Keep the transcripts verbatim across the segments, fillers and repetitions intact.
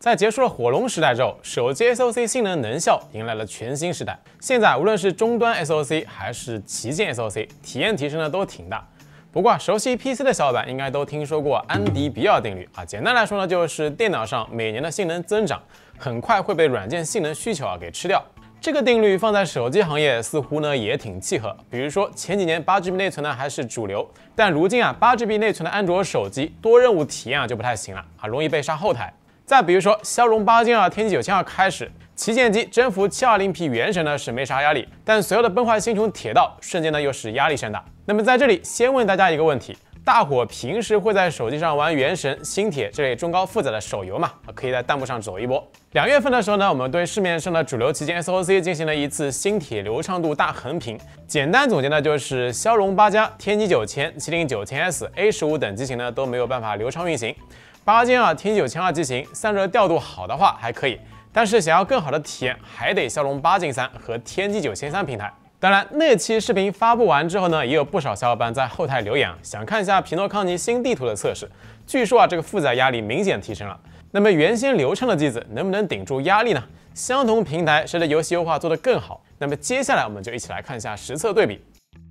在结束了火龙时代之后，手机 S O C 性能能效迎来了全新时代。现在无论是终端 S O C 还是旗舰 S O C， 体验提升呢都挺大。不过熟悉 P C 的小伙伴应该都听说过安迪比尔定律啊，简单来说呢，就是电脑上每年的性能增长，很快会被软件性能需求啊给吃掉。这个定律放在手机行业似乎呢也挺契合。比如说前几年八 G B 内存呢还是主流，但如今啊八 G B 内存的安卓手机多任务体验啊就不太行了啊，容易被杀后台。再比如说骁龙八千二、天玑九千二开始，旗舰机征服 七二零 P 原神呢是没啥压力，但随后的崩坏星穹铁道瞬间呢又是压力山大。那么在这里先问大家一个问题。大伙平时会在手机上玩原神、星铁这类中高负载的手游吗？可以在弹幕上走一波。两月份的时候呢，我们对市面上的主流旗舰 S O C 进行了一次星铁流畅度大横评。简单总结呢，就是骁龙八加、天玑九千、麒麟九千 S、A 十五等机型呢都没有办法流畅运行。八千二、天玑九千二机型散热调度好的话还可以，但是想要更好的体验，还得骁龙八进三和天玑九千三平台。当然，那期视频发布完之后呢，也有不少小伙伴在后台留言，想看一下匹诺康尼新地图的测试。据说啊，这个负载压力明显提升了。那么原先流畅的机子能不能顶住压力呢？相同平台，谁的游戏优化做得更好？那么接下来我们就一起来看一下实测对比。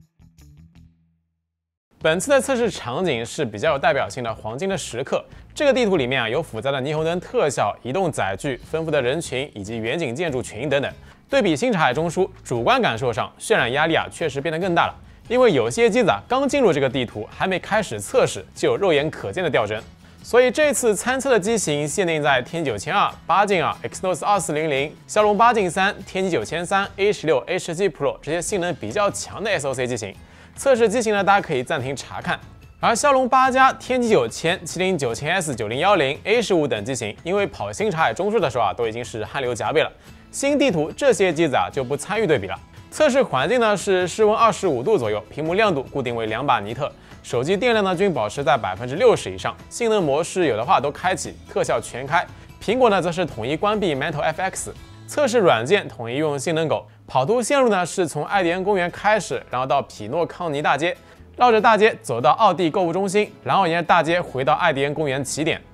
本次的测试场景是比较有代表性的黄金的时刻。这个地图里面啊，有复杂的霓虹灯特效、移动载具、丰富的人群以及远景建筑群等等。对比星海中枢，主观感受上渲染压力啊确实变得更大了，因为有些机子啊刚进入这个地图，还没开始测试，就有肉眼可见的掉帧。所以这次参测的机型限定在天玑九千二、八进二、Exynos 二四零零、骁龙八进三、天玑九千三、A 十六、A 十七 Pro 这些性能比较强的 S O C 机型。测试机型呢，大家可以暂停查看。而骁龙八加、天玑九千、麒麟九千 S、九零一零、A 十五等机型，因为跑星海中枢的时候啊，都已经是汗流浃背了。新地图这些机子啊就不参与对比了。测试环境呢是室温二十五度左右，屏幕亮度固定为两百尼特，手机电量呢均保持在百分之六十以上，性能模式有的话都开启，特效全开。苹果呢则是统一关闭 Metal F X。测试软件统一用性能狗，跑图线路呢是从爱迪恩公园开始，然后到匹诺康尼大街，绕着大街走到奥地购物中心，然后沿着大街回到爱迪恩公园起点。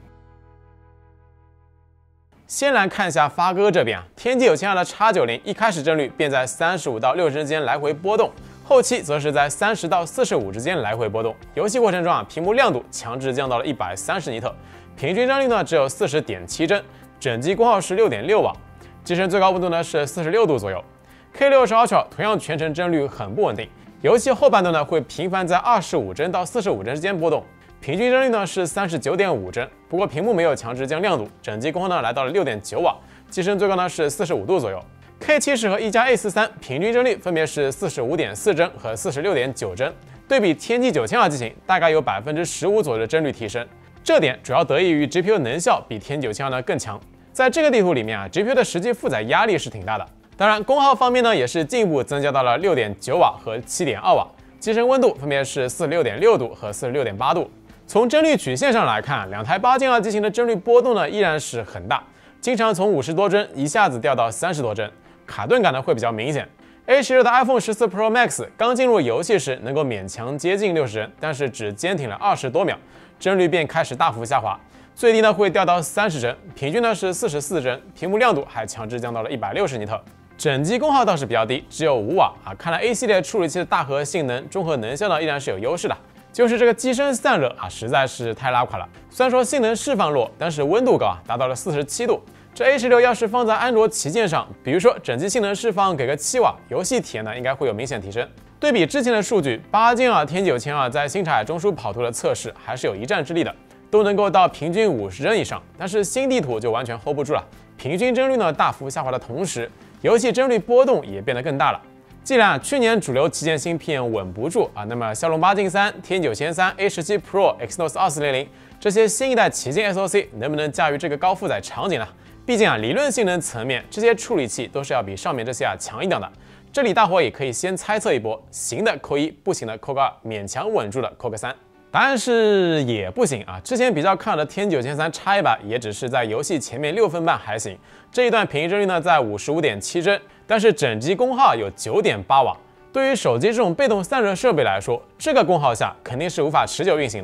先来看一下发哥这边啊，天玑九千二的 X 九十一开始帧率便在三十五到六十之间来回波动，后期则是在三十到四十五之间来回波动。游戏过程中啊，屏幕亮度强制降到了一百三十尼特，平均帧率呢只有 四十点七帧，整机功耗是 六点六瓦，机身最高温度呢是四十六度左右。K 六十 Ultra 同样全程帧率很不稳定，游戏后半段呢会频繁在二十五帧到四十五帧之间波动。平均帧率呢是 三十九点五帧，不过屏幕没有强制降亮度，整机功耗呢来到了 六点九瓦，机身最高呢是四十五度左右。K 七十 和一加 A 四十三平均帧率分别是 四十五点四帧和 四十六点九帧，对比天玑九千二机型，大概有 百分之十五 左右的帧率提升。这点主要得益于 G P U 能效比天玑九千二呢更强。在这个地图里面啊 ，G P U 的实际负载压力是挺大的。当然，功耗方面呢也是进一步增加到了 六点九瓦和 七点二瓦，机身温度分别是 四十六点六度和 四十六点八度。从帧率曲线上来看，两台八进二机型的帧率波动呢依然是很大，经常从五十多帧一下子掉到三十多帧，卡顿感呢会比较明显。A 十六的 iPhone 十四 Pro Max 刚进入游戏时能够勉强接近六十帧，但是只坚挺了二十多秒，帧率便开始大幅下滑，最低呢会掉到三十帧，平均呢是四十四帧，屏幕亮度还强制降到了一百六十尼特。整机功耗倒是比较低，只有五瓦啊，看来 A 系列处理器的大核性能、综合能效呢依然是有优势的。就是这个机身散热啊，实在是太拉垮了。虽然说性能释放弱，但是温度高啊，达到了四十七度。这 A 十六要是放在安卓旗舰上，比如说整机性能释放给个七瓦，游戏体验呢应该会有明显提升。对比之前的数据，八进二、天玑九千二在星海中枢跑图的测试还是有一战之力的，都能够到平均五十帧以上。但是新地图就完全 hold 不住了，平均帧率呢大幅下滑的同时，游戏帧率波动也变得更大了。既然啊去年主流旗舰芯片稳不住啊，那么骁龙八进三、天玑九千三、A 十七 Pro、Exynos 二四零零这些新一代旗舰 S O C 能不能驾驭这个高负载场景呢？毕竟啊理论性能层面，这些处理器都是要比上面这些啊强一档的。这里大伙也可以先猜测一波，行的扣一，不行的扣个二，勉强稳住的扣个三。答案是也不行啊！之前比较看好的天玑九千三插一把，也只是在游戏前面六分半还行，这一段平均帧率呢在 五十五点七帧，但是整机功耗有 九点八瓦。对于手机这种被动散热设备来说，这个功耗下肯定是无法持久运行的。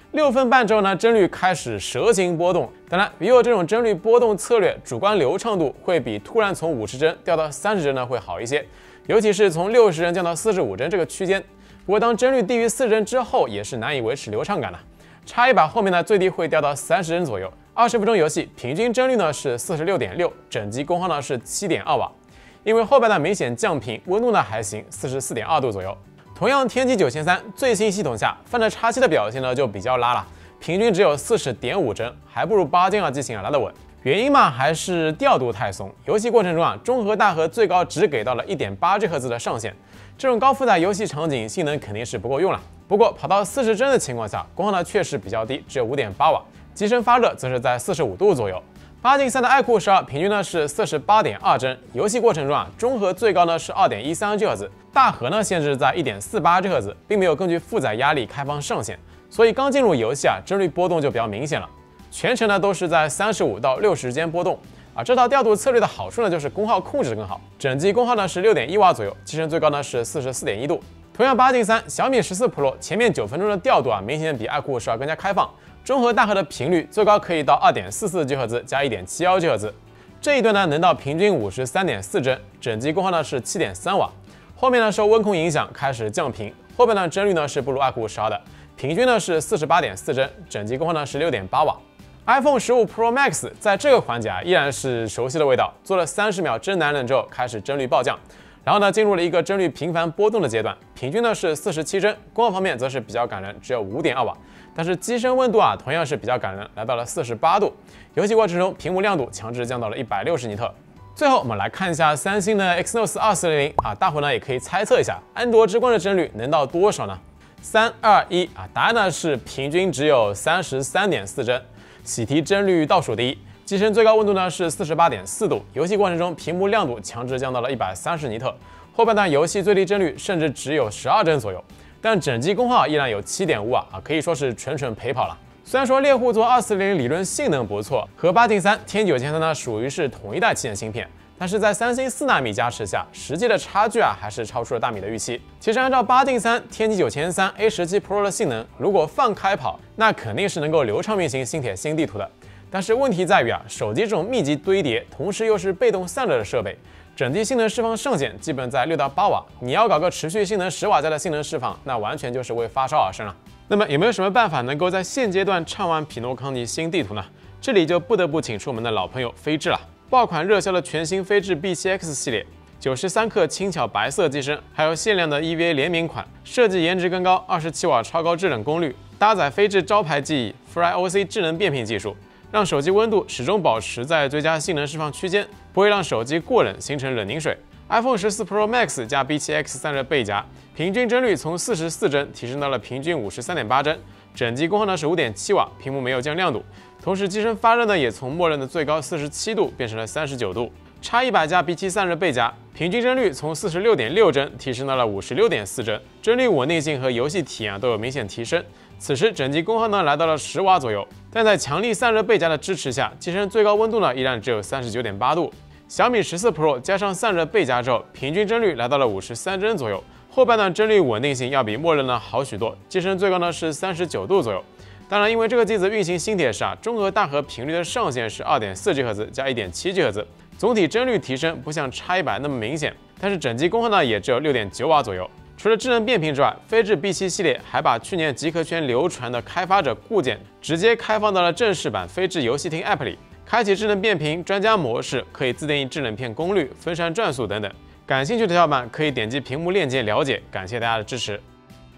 六分半之后呢，帧率开始蛇形波动。当然，笔友这种帧率波动策略，主观流畅度会比突然从五十帧掉到三十帧呢会好一些，尤其是从六十帧降到四十五帧这个区间。不过当帧率低于四十帧之后，也是难以维持流畅感的。插一把后面呢，最低会掉到三十帧左右。二十分钟游戏平均帧率呢是四十六点六，整机功耗呢是七点二瓦。因为后半段明显降频，温度呢还行，四十四点二度左右。同样，天玑九千三最新系统下，Find X七的表现呢就比较拉了，平均只有四十点五帧，还不如八 Gen 二机型啊来得稳。原因嘛，还是调度太松。游戏过程中啊，中核大核最高只给到了 一点八 G 赫兹的上限，这种高负载游戏场景性能肯定是不够用了。不过跑到四十帧的情况下，功耗呢确实比较低，只有 五点八瓦。机身发热则是在四十五度左右。八 Gen 三的 iQOO 十二平均呢是四十八点二帧，游戏过程中啊，中核最高呢是 二点一三 G 赫兹，大核呢限制在 一点四八 G 赫兹，并没有根据负载压力开放上限，所以刚进入游戏啊，帧率波动就比较明显了。全程呢都是在三十五到六十之间波动啊。这套调度策略的好处呢就是功耗控制得更好，整机功耗呢是 六点一瓦左右，机身最高呢是四十四点一度。同样八 Gen 三小米十四 Pro 前面九分钟的调度啊，明显比 iQOO 十二更加开放。中核大核的频率最高可以到 二点四四 G 赫兹加 一点七一 G 赫兹，这一段呢能到平均 五十三点四帧，整机功耗呢是 七点三瓦。后面呢受温控影响开始降频，后半段帧率呢是不如 iQOO 十二的，平均呢是 四十八点四帧，整机功耗呢是 六点八瓦。iPhone 十五 Pro Max 在这个环节啊依然是熟悉的味道，做了三十秒真男人之后开始帧率暴降，然后呢进入了一个帧率频繁波动的阶段，平均呢是四十七帧，功耗方面则是比较感人，只有 五点二瓦。但是机身温度啊，同样是比较感人，来到了四十八度。游戏过程中，屏幕亮度强制降到了一百六十尼特。最后，我们来看一下三星的 Exynos 二四零零啊，大伙呢也可以猜测一下，安卓之光的帧率能到多少呢？三二一啊，答案呢是平均只有三十三点四帧，喜提帧率倒数第一。机身最高温度呢是四十八点四度，游戏过程中屏幕亮度强制降到了一百三十尼特。后半段游戏最低帧率甚至只有十二帧左右。但整机功耗依然有 七点五瓦啊，可以说是纯纯陪跑了。虽然说猎户座二四零零理论性能不错，和八 Gen 三、天玑九千三呢属于是同一代旗舰芯片，但是在三星四纳米加持下，实际的差距啊还是超出了大米的预期。其实按照八 Gen 三、天玑九千三、A 十七 Pro 的性能，如果放开跑，那肯定是能够流畅运行星铁新地图的。但是问题在于啊，手机这种密集堆叠，同时又是被动散热的设备。整体性能释放上限基本在六到八瓦，你要搞个持续性能十瓦加的性能释放，那完全就是为发烧而生了。那么有没有什么办法能够在现阶段畅玩匹诺康尼新地图呢？这里就不得不请出我们的老朋友飞智了。爆款热销的全新飞智 B 七 X 系列，九十三克轻巧白色机身，还有限量的 E V A 联名款，设计颜值更高，二十七瓦超高制冷功率，搭载飞智招牌记忆 FlyOC 智能变频技术。让手机温度始终保持在最佳性能释放区间，不会让手机过冷形成冷凝水。iPhone 十四 Pro Max 加 B 七 X 散热背夹，平均帧率从四十四帧提升到了平均 五十三点八帧，整机功耗呢是 五点七瓦，屏幕没有降亮度，同时机身发热呢也从默认的最高四十七度变成了三十九度。X 一百加 B 七 散热背夹，平均帧率从四十六点六帧提升到了五十六点四帧，帧率稳定性和游戏体验都有明显提升。此时整机功耗呢来到了十瓦左右，但在强力散热背夹的支持下，机身最高温度呢依然只有 三十九点八度。小米十四 Pro 加上散热背夹之后，平均帧率来到了五十三帧左右，后半段帧率稳定性要比默认呢好许多，机身最高呢是三十九度左右。当然，因为这个机子运行新铁时啊，中核大核频率的上限是 二点四 G 赫兹加 一点七 G 赫兹，总体帧率提升不像 X 一百那么明显，但是整机功耗呢也只有 六点九瓦左右。除了智能变频之外，飞智 B 七 系列还把去年极客圈流传的开发者固件直接开放到了正式版飞智游戏厅 App 里，开启智能变频专家模式，可以自定义制冷片功率、分散转速等等。感兴趣的小伙伴可以点击屏幕链接了解。感谢大家的支持。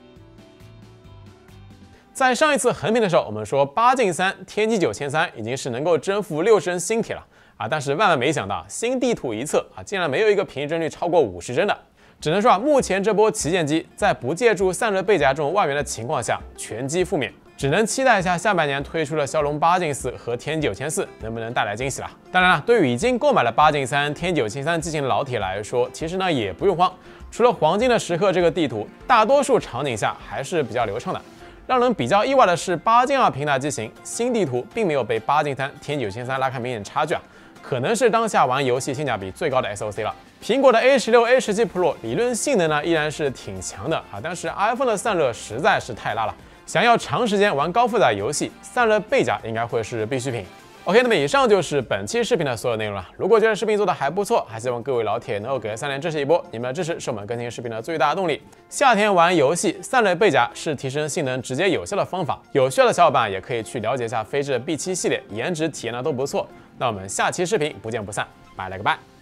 在上一次横屏的时候，我们说八 Gen 三、天玑九千三已经是能够征服六十帧星铁了啊，但是万万没想到，新地图一测啊，竟然没有一个平均帧率超过五十帧的。只能说啊，目前这波旗舰机在不借助散热背夹这种外援的情况下，全机负面，只能期待一下下半年推出的骁龙八 Gen 四和天玑九千四能不能带来惊喜了。当然了，对于已经购买了八 Gen 三、天玑九千三机型的老铁来说，其实呢也不用慌，除了黄金的时刻这个地图，大多数场景下还是比较流畅的。让人比较意外的是，八 Gen 二平台机型新地图并没有被八 Gen 三、天玑九千三拉开明显差距啊，可能是当下玩游戏性价比最高的 S O C 了。苹果的 A 十六、A 十七 Pro 理论性能呢依然是挺强的啊，但是 iPhone 的散热实在是太拉了， 想要长时间玩高负载游戏，散热背夹应该会是必需品。OK， 那么以上就是本期视频的所有内容了。如果觉得视频做的还不错，还希望各位老铁能够给三连支持一波，你们的支持是我们更新视频的最大动力。夏天玩游戏，散热背夹是提升性能直接有效的方法。有需要的小伙伴也可以去了解一下飞智的 B 七系列，颜值体验呢都不错。那我们下期视频不见不散，拜了个拜。